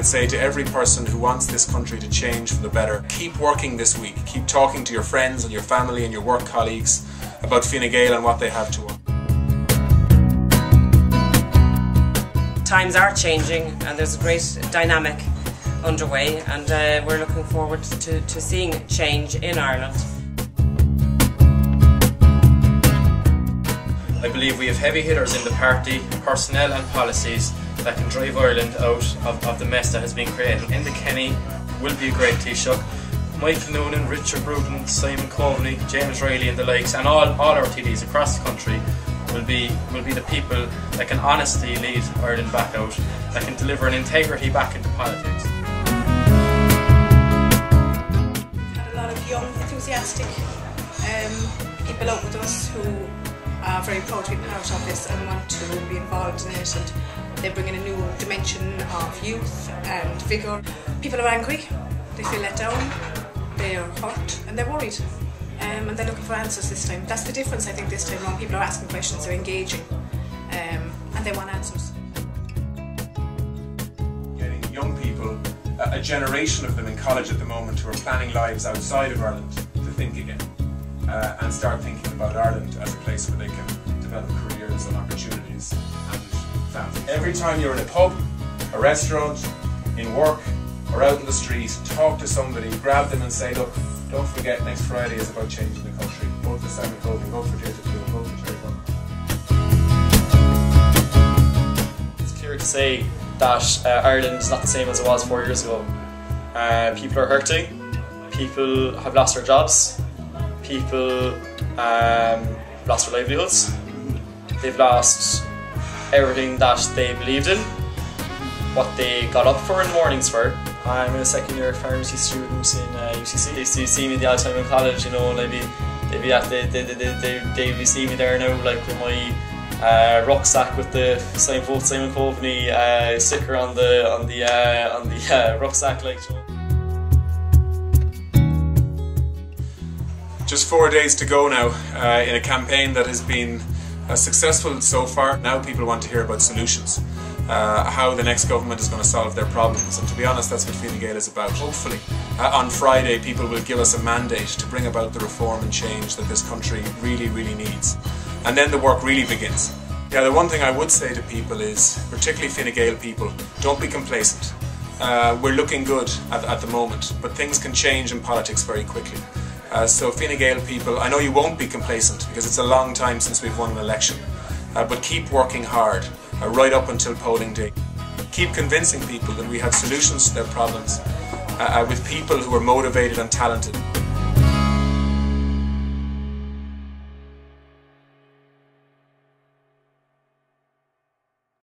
say to every person who wants this country to change for the better, keep working this week. Keep talking to your friends and your family and your work colleagues about Fine Gael and what they have to offer. Times are changing and there's a great dynamic underway, and we're looking forward to seeing change in Ireland. I believe we have heavy hitters in the party, personnel and policies that can drive Ireland out of the mess that has been created. Enda Kenny will be a great Taoiseach. Michael Noonan, Richard Bruton, Simon Coveney, James Riley and the likes, and all our TDs across the country will be the people that can honestly lead Ireland back out, that can deliver an integrity back into politics. Had a lot of young, enthusiastic people out with us who are very proud to be part of this and want to be involved in it, and they bring in a new dimension of youth and vigour. People are angry, they feel let down, they are hurt and they're worried, and they're looking for answers this time. That's the difference, I think, this time around. People are asking questions, they're engaging, and they want answers. Getting young people, a generation of them in college at the moment who are planning lives outside of Ireland, to think again. And start thinking about Ireland as a place where they can develop careers and opportunities and family. Every time you're in a pub, a restaurant, in work or out in the street, talk to somebody, grab them and say, look, don't forget next Friday is about changing the country. Vote for Simon Coveney, vote for Jacob Field, vote for Jerry Butler. It's clear to say that Ireland is not the same as it was 4 years ago. People are hurting, people have lost their jobs, people lost their livelihoods, they've lost everything that they believed in, what they got up for in the mornings for. I'm a second year pharmacy student in UCC. They used to see me the odd time in college, you know, and they'd be seeing me there now, like with my rucksack with the Simon Coveney sticker on the rucksack, like, you know. Just 4 days to go now in a campaign that has been successful so far. Now people want to hear about solutions, how the next government is going to solve their problems, and to be honest, that's what Fine Gael is about. Hopefully on Friday people will give us a mandate to bring about the reform and change that this country really, really needs, and then the work really begins. Yeah, the one thing I would say to people is, particularly Fine Gael people, don't be complacent. We're looking good at the moment, but things can change in politics very quickly. So Fine Gael people, I know you won't be complacent because it's a long time since we've won an election, but keep working hard right up until polling day. Keep convincing people that we have solutions to their problems with people who are motivated and talented.